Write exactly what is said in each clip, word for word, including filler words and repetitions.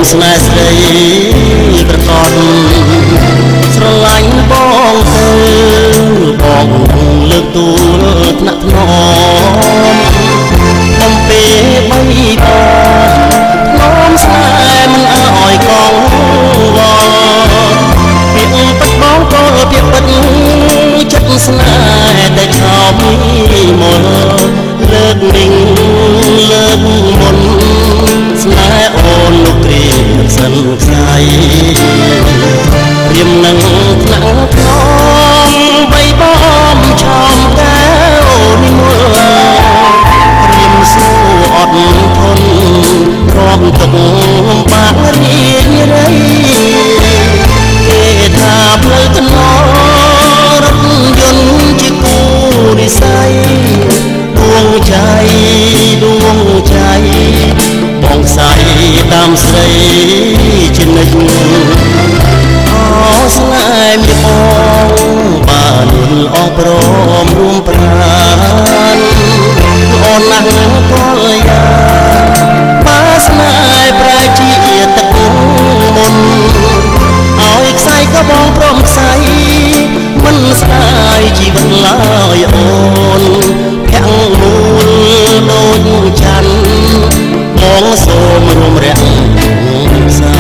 ស្នេហ៍ស្រីប្រកបស្រឡាញ់បងទៅបងលើកទូលថ្នាក់ថ្នមបំពេបីបងថ្នមស្នេហ៍មិនអើយកងវល់ពាក្យពិតបងក៏ពាក្យពិតចិត្តស្នេហ៍តែឆោមមកលើកវិញលើកមុនស្នេហ៍អូនលោកគ្រាសិនខ្សែព្រាមនឹងថ្នាក់ថ្នមបីបំឆោមកែវនិមលព្រាមស៊ូអត់ធន់រំទុកបាក់រីករាយគេថាផ្លូវថ្នមរថយន្តជាគូនិស័យដួងใจដួងใจបងស្រីតាមស្រីជានិច្ចអស្នេហ៍មានបងបានអងព្រមរួមប្រាណអូនណាស់កលយាបាស្នេហ៍ប្រែជាទឹកមុនឲ្យខ្សែក៏បងព្រមខ្សែមិនស្ដាយជីវិតឡើយអូនភាំងមូលដូចច័ន្ទមកសូមរួមរះខ្សែ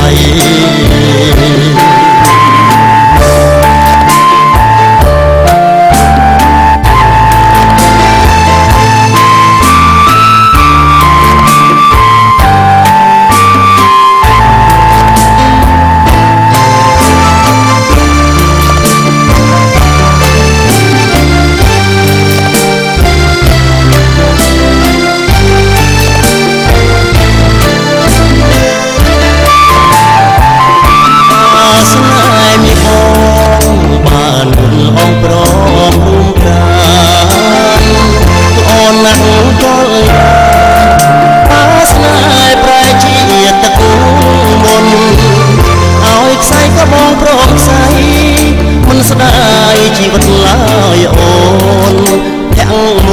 ជីវិតឡើយអូនទាំង